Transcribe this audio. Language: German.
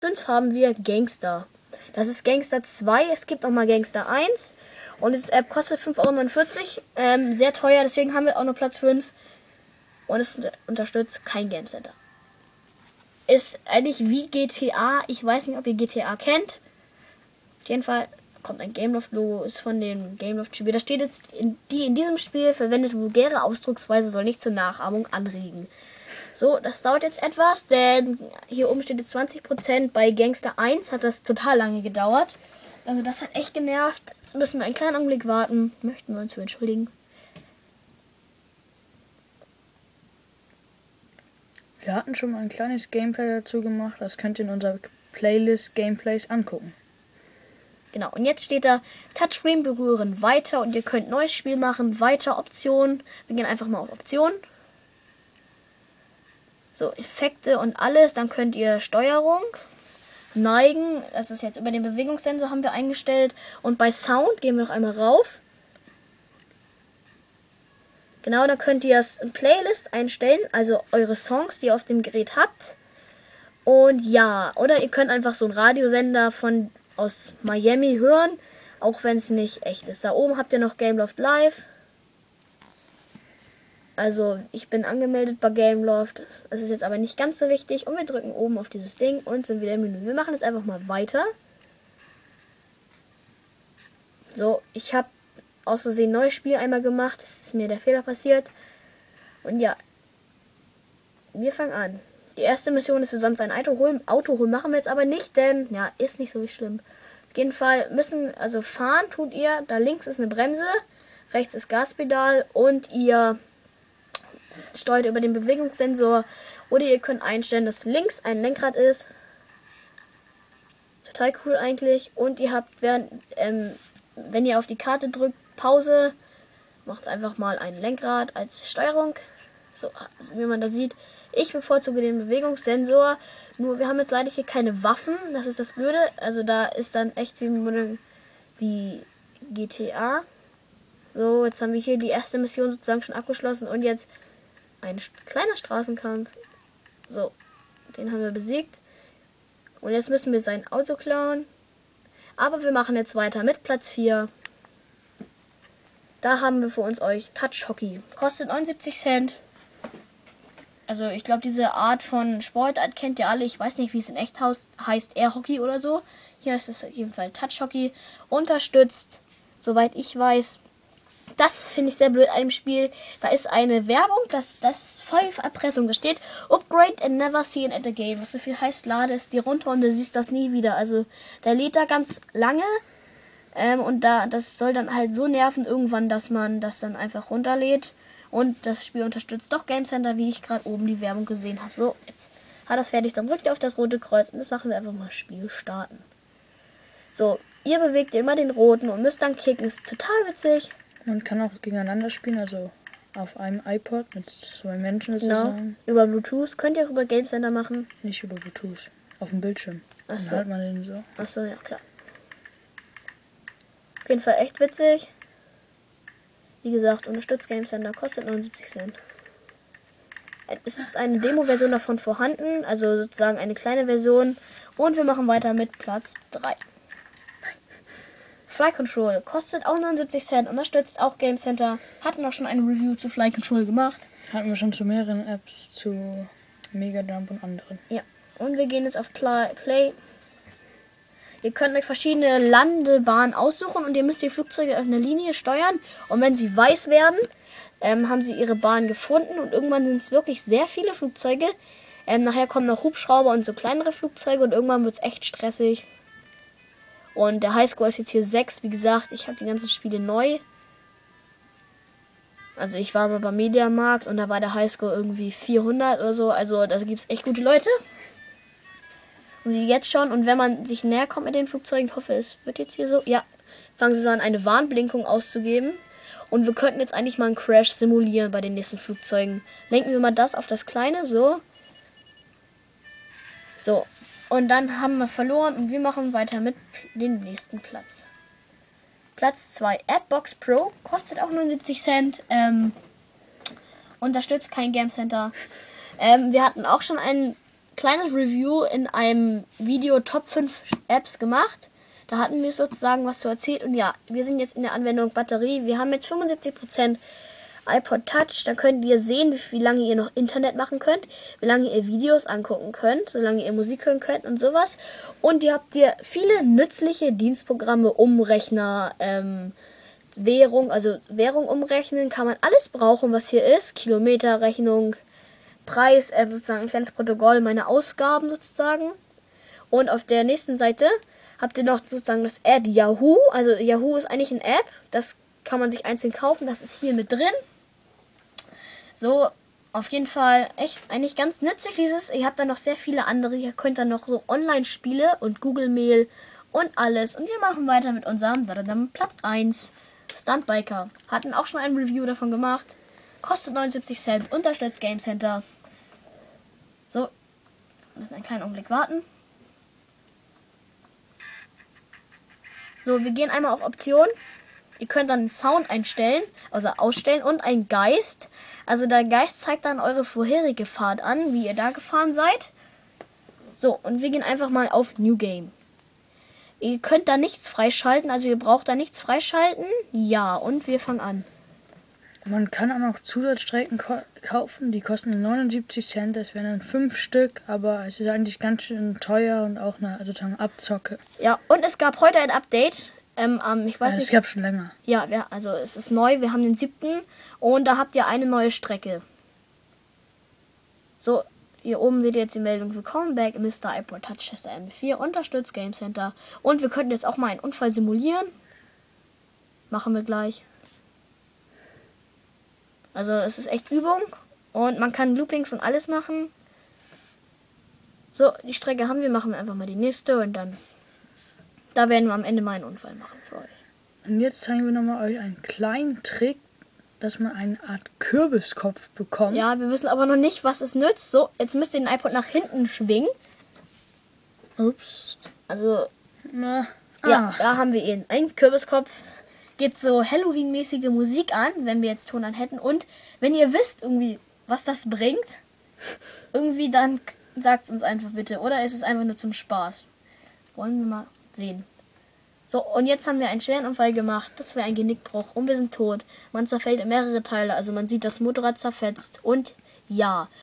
5 haben wir Gangster. Das ist Gangster 2. Es gibt auch mal Gangster 1. Und das kostet 5,49 €. Sehr teuer, deswegen haben wir auch nur Platz 5. Und es unterstützt kein Game Center. Ist eigentlich wie GTA. Ich weiß nicht, ob ihr GTA kennt. Auf jeden Fall kommt ein Gameloft-Logo, ist von dem Gameloft-Spiel. Da steht jetzt, die in diesem Spiel verwendete vulgäre Ausdrucksweise soll nicht zur Nachahmung anregen. So, das dauert jetzt etwas, denn hier oben steht jetzt 20%. Bei Gangster 1 hat das total lange gedauert. Also das hat echt genervt. Jetzt müssen wir einen kleinen Augenblick warten. Möchten wir uns für entschuldigen. Wir hatten schon mal ein kleines Gameplay dazu gemacht. Das könnt ihr in unserer Playlist Gameplays angucken. Genau, und jetzt steht da Touchscreen berühren, weiter, und ihr könnt neues Spiel machen, weiter, Optionen. Wir gehen einfach mal auf Optionen. So, Effekte und alles, dann könnt ihr Steuerung, neigen, das ist jetzt über den Bewegungssensor haben wir eingestellt. Und bei Sound gehen wir noch einmal rauf. Genau, da könnt ihr es in Playlist einstellen, also eure Songs, die ihr auf dem Gerät habt. Und ja, oder ihr könnt einfach so einen Radiosender aus Miami hören, auch wenn es nicht echt ist. Da oben habt ihr noch Gameloft Live. Also ich bin angemeldet bei Gameloft. Das ist jetzt aber nicht ganz so wichtig. Und wir drücken oben auf dieses Ding und sind wieder im Menü. Wir machen jetzt einfach mal weiter. So, ich habe aus Versehen ein neues Spiel einmal gemacht. Es ist mir der Fehler passiert. Und ja, wir fangen an. Die erste Mission ist, wir sonst ein Auto holen. Machen wir jetzt aber nicht, denn ja, ist nicht so schlimm. Auf jeden Fall also fahren tut ihr. Da links ist eine Bremse, rechts ist Gaspedal und ihr steuert über den Bewegungssensor. Oder ihr könnt einstellen, dass links ein Lenkrad ist. Total cool eigentlich. Und ihr habt, wenn ihr auf die Karte drückt, Pause, macht einfach mal ein Lenkrad als Steuerung. So, wie man da sieht. Ich bevorzuge den Bewegungssensor. Nur wir haben jetzt leider hier keine Waffen. Das ist das Blöde. Also da ist dann echt wie GTA. So, jetzt haben wir hier die erste Mission sozusagen schon abgeschlossen. Und jetzt ein kleiner Straßenkampf. So, den haben wir besiegt. Und jetzt müssen wir sein Auto klauen. Aber wir machen jetzt weiter mit Platz 4. Da haben wir für euch Touch Hockey. Kostet 79 Cent. Also ich glaube, diese Art von Sportart kennt ihr alle. Ich weiß nicht, wie es in echt heißt, Air Hockey oder so. Hier ist es auf jeden Fall Touch Hockey. Unterstützt, soweit ich weiß. Das finde ich sehr blöd an dem Spiel. Da ist eine Werbung, das ist voll Erpressung. Da steht, Upgrade and never see it at the game. Was so viel heißt, lade es dir runter und du siehst das nie wieder. Also der lädt da ganz lange. Und das soll dann halt so nerven irgendwann, dass man das dann einfach runterlädt. Und das Spiel unterstützt doch Game Center, wie ich gerade oben die Werbung gesehen habe. So, jetzt hat das fertig. Dann drückt ihr auf das rote Kreuz und das machen wir einfach mal Spiel starten. So, ihr bewegt immer den roten und müsst dann kicken. Ist total witzig. Man kann auch gegeneinander spielen, also auf einem iPod mit zwei Menschen sozusagen. Genau, über Bluetooth. Könnt ihr auch über Game Center machen? Nicht über Bluetooth, auf dem Bildschirm. Achso. Dann hört man den so. Achso, ja klar. Auf jeden Fall echt witzig. Wie gesagt, unterstützt Game Center, kostet 79 Cent. Es ist eine Demo-Version davon vorhanden, also sozusagen eine kleine Version. Und wir machen weiter mit Platz 3. Fly Control kostet auch 79 Cent, unterstützt auch Game Center. Hatten auch schon eine Review zu Fly Control gemacht. Hatten wir schon zu mehreren Apps, zu Mega Jump und anderen. Ja, und wir gehen jetzt auf Play. Ihr könnt euch verschiedene Landebahnen aussuchen und ihr müsst die Flugzeuge auf einer Linie steuern. Und wenn sie weiß werden, haben sie ihre Bahn gefunden. Und irgendwann sind es wirklich sehr viele Flugzeuge. Nachher kommen noch Hubschrauber und so kleinere Flugzeuge. Und irgendwann wird es echt stressig. Und der Highscore ist jetzt hier 6. Wie gesagt, ich habe die ganzen Spiele neu. Also ich war mal beim Mediamarkt und da war der Highscore irgendwie 400 oder so. Also da gibt es echt gute Leute. Und die jetzt schon. Und wenn man sich näher kommt mit den Flugzeugen, ich hoffe, es wird jetzt hier so. Ja, fangen sie so an, eine Warnblinkung auszugeben. Und wir könnten jetzt eigentlich mal einen Crash simulieren bei den nächsten Flugzeugen. Lenken wir mal das auf das Kleine, so. So. Und dann haben wir verloren und wir machen weiter mit dem nächsten Platz. Platz 2, AdBox Pro, kostet auch 79 Cent. Unterstützt kein Game Center. Wir hatten auch schon einen kleines Review in einem Video Top 5 Apps gemacht. Da hatten wir sozusagen was zu erzählt. Und ja, wir sind jetzt in der Anwendung Batterie. Wir haben jetzt 75% iPod Touch. Da könnt ihr sehen, wie lange ihr noch Internet machen könnt, wie lange ihr Videos angucken könnt, wie lange ihr Musik hören könnt und sowas. Und ihr habt hier viele nützliche Dienstprogramme, Umrechner, Währung, also Währung umrechnen, kann man alles brauchen, was hier ist. Kilometerrechnung, Preis, sozusagen ein kleines Protokoll, meine Ausgaben sozusagen. Und auf der nächsten Seite habt ihr noch sozusagen das App Yahoo. Also Yahoo ist eigentlich eine App, das kann man sich einzeln kaufen, das ist hier mit drin. So, auf jeden Fall echt eigentlich ganz nützlich dieses. Ihr habt dann noch sehr viele andere, ihr könnt dann noch so Online-Spiele und Google Mail und alles. Und wir machen weiter mit unserem Platz 1, Stuntbiker. Hatten auch schon ein Review davon gemacht. Kostet 79 Cent, unterstützt Game Center. So, müssen einen kleinen Augenblick warten. So, wir gehen einmal auf Option. Ihr könnt dann den Sound einstellen, also ausstellen und einen Geist. Also der Geist zeigt dann eure vorherige Fahrt an, wie ihr da gefahren seid. So, und wir gehen einfach mal auf New Game. Ihr könnt da nichts freischalten, also ihr braucht da nichts freischalten. Ja, und wir fangen an. Man kann auch noch Zusatzstrecken kaufen, die kosten 79 Cent, das wären dann 5 Stück, aber es ist eigentlich ganz schön teuer und auch eine sozusagen Abzocke. Ja, und es gab heute ein Update. Ich weiß Es nicht. gab schon länger. Ja, also es ist neu, wir haben den 7. und da habt ihr eine neue Strecke. So, hier oben seht ihr jetzt die Meldung, willkommen back, Mr. iPod Touch Tester M4, unterstützt Game Center. Und wir könnten jetzt auch mal einen Unfall simulieren. Machen wir gleich. Also es ist echt Übung und man kann Loopings und alles machen. So, die Strecke haben wir, machen wir einfach mal die nächste und dann da werden wir am Ende mal einen Unfall machen für euch. Und jetzt zeigen wir nochmal euch einen kleinen Trick, dass man eine Art Kürbiskopf bekommt. Ja, wir wissen aber noch nicht, was es nützt. So, jetzt müsst ihr den iPod nach hinten schwingen. Ups. Also, Na, ja, da haben wir ihn. Ein Kürbiskopf. Geht so Halloween-mäßige Musik an, wenn wir jetzt Ton an hätten. Und wenn ihr wisst irgendwie, was das bringt, irgendwie dann sagt es uns einfach bitte. Oder ist es einfach nur zum Spaß? Das wollen wir mal sehen. So, und jetzt haben wir einen schweren Unfall gemacht. Das wäre ein Genickbruch und wir sind tot. Man zerfällt in mehrere Teile. Also man sieht, das Motorrad zerfetzt. Und ja.